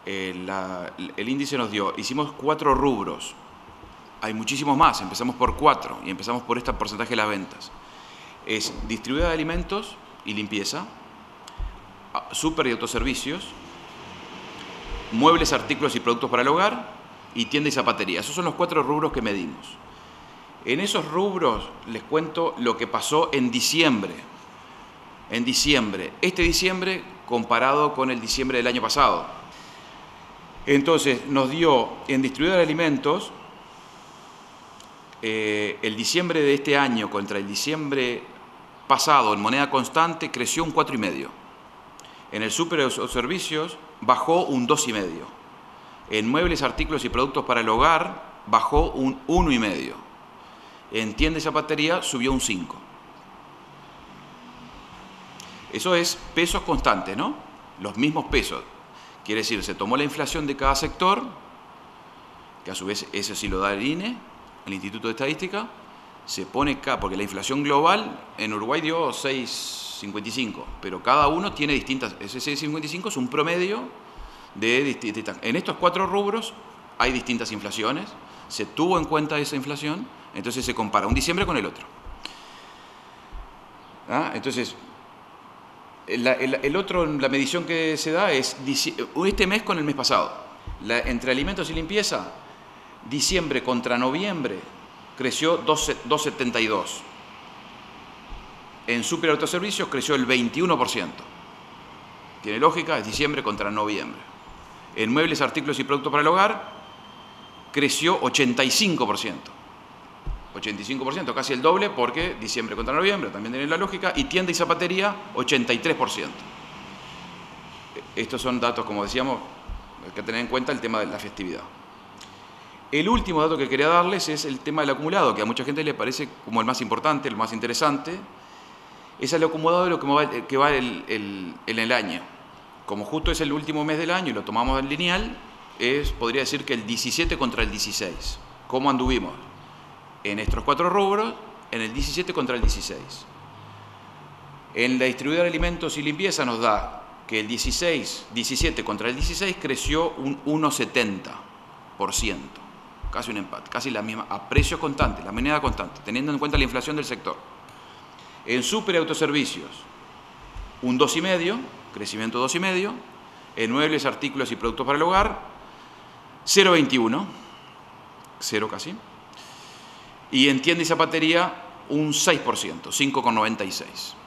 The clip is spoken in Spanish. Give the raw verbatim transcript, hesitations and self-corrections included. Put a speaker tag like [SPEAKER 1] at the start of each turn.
[SPEAKER 1] eh, la, el índice nos dio, hicimos cuatro rubros. Hay muchísimos más, empezamos por cuatro y empezamos por este porcentaje de las ventas. Es distribuidora de alimentos y limpieza, súper y autoservicios, muebles, artículos y productos para el hogar y tienda y zapatería. Esos son los cuatro rubros que medimos. En esos rubros les cuento lo que pasó en diciembre. En diciembre, este diciembre comparado con el diciembre del año pasado. Entonces nos dio en distribuidora de alimentos, eh, el diciembre de este año contra el diciembre pasado en moneda constante creció un cuatro coma cinco. En el súper o servicios bajó un dos coma cinco. En muebles, artículos y productos para el hogar bajó un uno coma cinco. En tienda y zapatería subió un cinco. Eso es pesos constantes, ¿no? Los mismos pesos. Quiere decir, se tomó la inflación de cada sector, que a su vez eso sí lo da el I N E, el Instituto de Estadística, se pone acá, porque la inflación global en Uruguay dio seis coma cincuenta y cinco, pero cada uno tiene distintas, ese seis coma cincuenta y cinco es un promedio de distintas. En estos cuatro rubros hay distintas inflaciones, se tuvo en cuenta esa inflación, entonces se compara un diciembre con el otro. ¿Ah? Entonces, la, el, el otro, la medición que se da es este mes con el mes pasado. La, entre alimentos y limpieza, diciembre contra noviembre creció dos coma setenta y dos. En super autoservicios creció el veintiuno por ciento. Tiene lógica, es diciembre contra noviembre. En muebles, artículos y productos para el hogar creció ochenta y cinco por ciento. ochenta y cinco por ciento, casi el doble, porque diciembre contra noviembre, también tiene la lógica, y tienda y zapatería, ochenta y tres por ciento. Estos son datos, como decíamos, hay que tener en cuenta el tema de la festividad. El último dato que quería darles es el tema del acumulado, que a mucha gente le parece como el más importante, el más interesante. Es el acumulado de lo que va, que va el, el, en el año. Como justo es el último mes del año y lo tomamos en lineal, es, podría decir que el diecisiete contra el dieciséis. ¿Cómo anduvimos? En estos cuatro rubros, en el diecisiete contra el dieciséis. En la distribuidora de alimentos y limpieza nos da que el dieciséis, diecisiete contra el dieciséis creció un uno coma setenta por ciento. Casi un empate, casi la misma, a precios constantes, la moneda constante, teniendo en cuenta la inflación del sector. En super autoservicios, un dos coma cinco, crecimiento dos coma cinco. En muebles, artículos y productos para el hogar, cero coma veintiuno, cero casi. Y en tienda y zapatería, un seis por ciento, cinco coma noventa y seis.